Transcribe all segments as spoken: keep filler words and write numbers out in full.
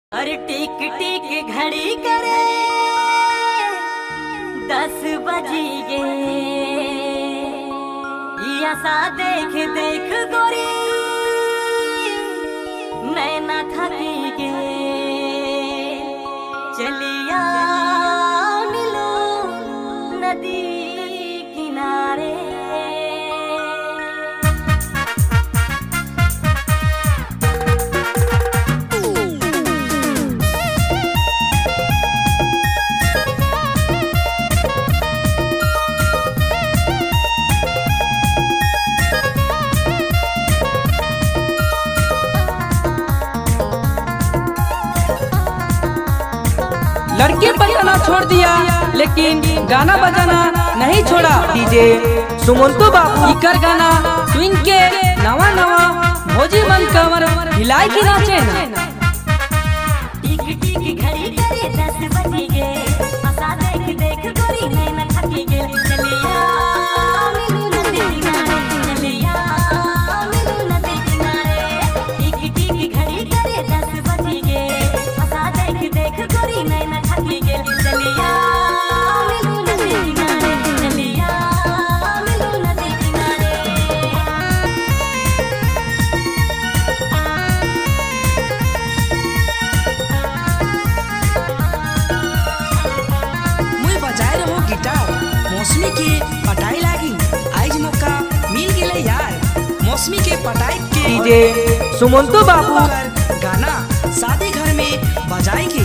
अरे टिक टिक घड़ी करे दस बजी गे ऐसा देख देख गोरी नैना थकी गे चलिया मिलो नदी किनारे। लड़के बजाना छोड़ दिया लेकिन गाना बजाना नहीं छोड़ा। डीजे सुमंतो बाबू इकर गाना स्विंग के नवा नवा भोजी मन कमर हिलाई की नाचे ना। टिक टिक घड़ी करे दस बज गे ऐसा देख देख गोरी नैना थकी गे चलिया मिलो नदी किनारे चलिया मिलो नदी किनारे। टिक टिक घड़ी करे दस बज गे ऐसा देख देख गोरी नैना थकी गे चलिया मिलो नदी किनारे चलिया मिलो नदी किनारे। गिटार मौसमी के पटाई लागी आज मौका मिल गए यार। मौसमी के पटाई के डीजे सुमंतो बाबू गाना शादी घर में बजाए के।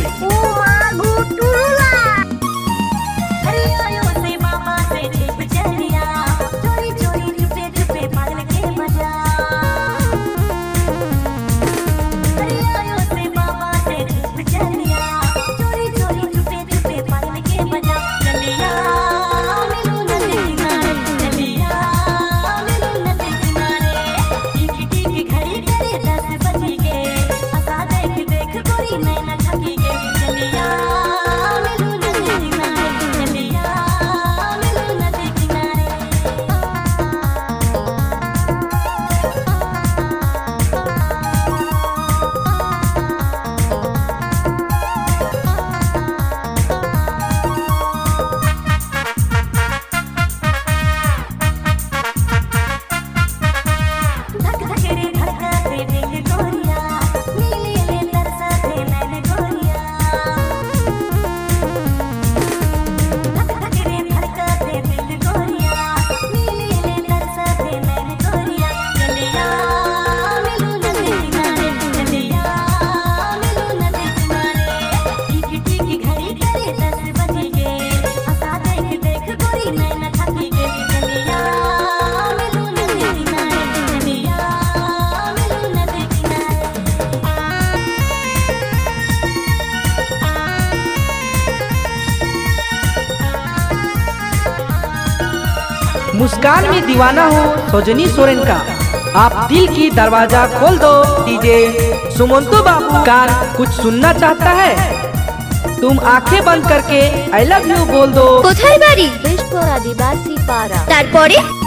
मुस्कान में दीवाना हो सजनी सोरेन का आप दिल की दरवाजा खोल दो। डीजे सुमंतो बाबू कार कुछ सुनना चाहता है तुम आंखें बंद करके आई लव यू बोल दो। कोথায় বাড়ি? বেশ পর আদিবাসী পাড়া। তারপরে